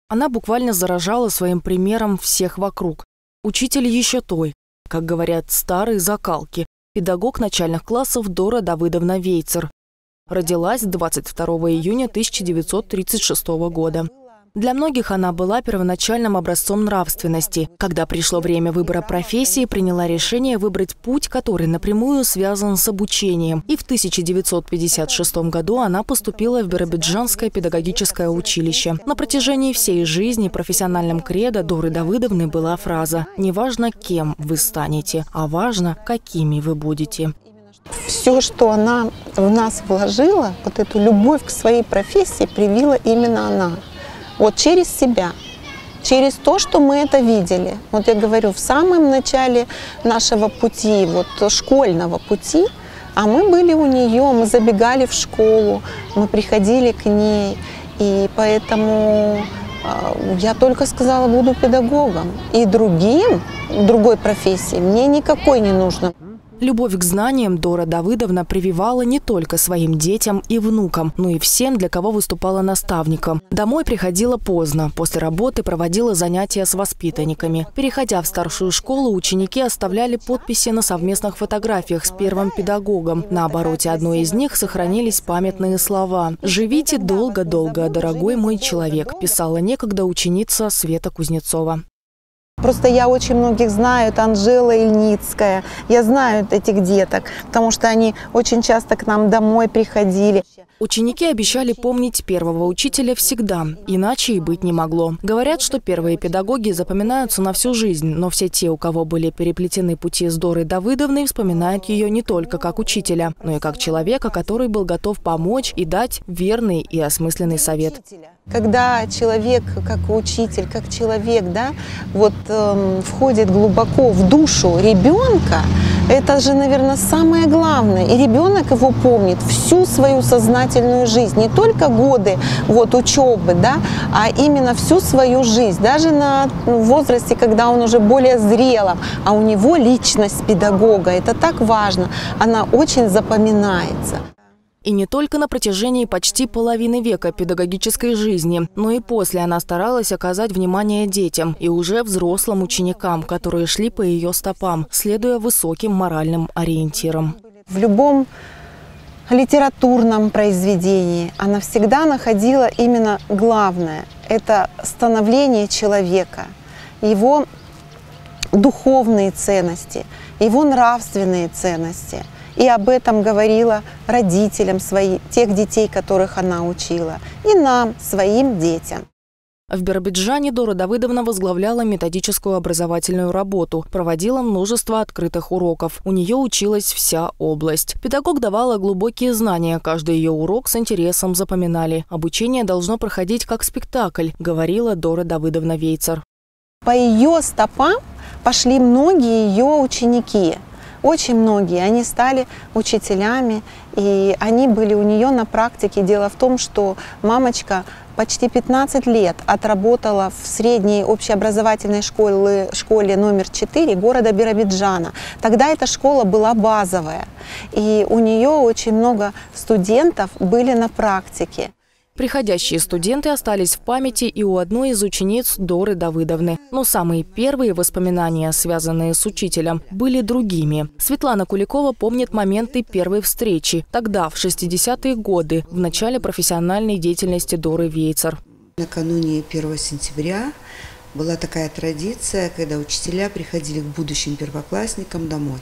Она буквально заражала своим примером всех вокруг. Учитель еще той, как говорят, старой закалки, педагог начальных классов Дора Давыдовна Вейцер. Родилась 22 июня 1936 года. Для многих она была первоначальным образцом нравственности. Когда пришло время выбора профессии, приняла решение выбрать путь, который напрямую связан с обучением. И в 1956 году она поступила в Биробиджанское педагогическое училище. На протяжении всей жизни профессиональным кредо Доры Давыдовны была фраза «Не важно, кем вы станете, а важно, какими вы будете». Все, что она в нас вложила, вот эту любовь к своей профессии привила именно она. Вот через себя, через то, что мы это видели. Вот я говорю, в самом начале нашего пути, вот школьного пути, а мы были у нее, мы забегали в школу, мы приходили к ней. И поэтому я только сказала, буду педагогом. И другой профессии мне никакой не нужно. Любовь к знаниям Дора Давыдовна прививала не только своим детям и внукам, но и всем, для кого выступала наставником. Домой приходила поздно, после работы проводила занятия с воспитанниками. Переходя в старшую школу, ученики оставляли подписи на совместных фотографиях с первым педагогом. На обороте одной из них сохранились памятные слова «Живите долго-долго, дорогой мой человек», писала некогда ученица Света Кузнецова. Просто я очень многих знаю, это Анжела Ильницкая. Я знаю этих деток, потому что они очень часто к нам домой приходили. Ученики обещали помнить первого учителя всегда, иначе и быть не могло. Говорят, что первые педагоги запоминаются на всю жизнь, но все те, у кого были переплетены пути с Дорой Давыдовной, вспоминают ее не только как учителя, но и как человека, который был готов помочь и дать верный и осмысленный совет. Когда человек, как учитель, как человек, да, вот входит глубоко в душу ребенка, это же, наверное, самое главное. И ребенок его помнит всю свою сознательную жизнь, не только годы вот, учебы, да, а именно всю свою жизнь. Даже на возрасте, когда он уже более зрелым, а у него личность педагога, это так важно, она очень запоминается. И не только на протяжении почти половины века педагогической жизни, но и после она старалась оказать внимание детям и уже взрослым ученикам, которые шли по ее стопам, следуя высоким моральным ориентирам. В любом литературном произведении она всегда находила именно главное – это становление человека, его духовные ценности, его нравственные ценности. И об этом говорила родителям тех детей, которых она учила, и нам, своим детям. В Биробиджане Дора Давыдовна возглавляла методическую образовательную работу, проводила множество открытых уроков. У нее училась вся область. Педагог давала глубокие знания, каждый ее урок с интересом запоминали. Обучение должно проходить как спектакль, говорила Дора Давыдовна Вейцер. По ее стопам пошли многие ее ученики. Очень многие, они стали учителями, и они были у нее на практике. Дело в том, что мамочка почти 15 лет отработала в средней общеобразовательной школе номер 4 города Биробиджана. Тогда эта школа была базовая, и у нее очень много студентов были на практике. Приходящие студенты остались в памяти и у одной из учениц Доры Давыдовны. Но самые первые воспоминания, связанные с учителем, были другими. Светлана Куликова помнит моменты первой встречи. Тогда, в 60-е годы, в начале профессиональной деятельности Доры Вейцер. Накануне 1 сентября была такая традиция, когда учителя приходили к будущим первоклассникам домой.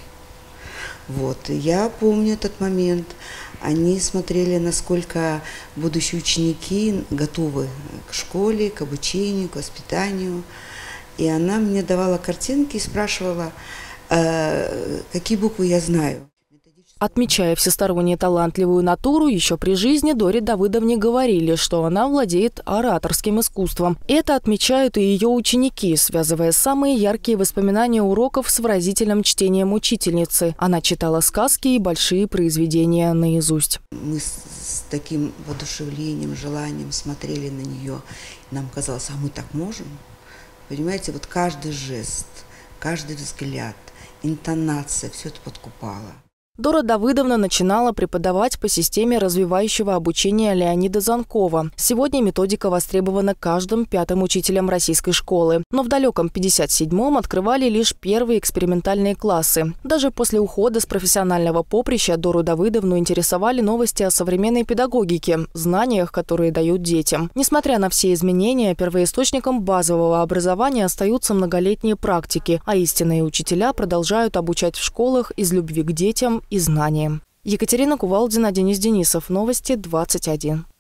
Вот. Я помню этот момент. Они смотрели, насколько будущие ученики готовы к школе, к обучению, к воспитанию. И она мне давала картинки и спрашивала, какие буквы я знаю. Отмечая всесторонне талантливую натуру, еще при жизни Доре Давыдовне говорили, что она владеет ораторским искусством. Это отмечают и ее ученики, связывая самые яркие воспоминания уроков с выразительным чтением учительницы. Она читала сказки и большие произведения наизусть. Мы с таким воодушевлением, желанием смотрели на нее. Нам казалось, а мы так можем? Понимаете, вот каждый жест, каждый взгляд, интонация, все это подкупало. Дора Давыдовна начинала преподавать по системе развивающего обучения Леонида Занкова. Сегодня методика востребована каждым 5-м учителем российской школы. Но в далеком 57-м открывали лишь первые экспериментальные классы. Даже после ухода с профессионального поприща Дору Давыдовну интересовали новости о современной педагогике, знаниях, которые дают детям. Несмотря на все изменения, первоисточником базового образования остаются многолетние практики, а истинные учителя продолжают обучать в школах из любви к детям и знаниям. Екатерина Кувалдина, Денис Денисов. Новости 21.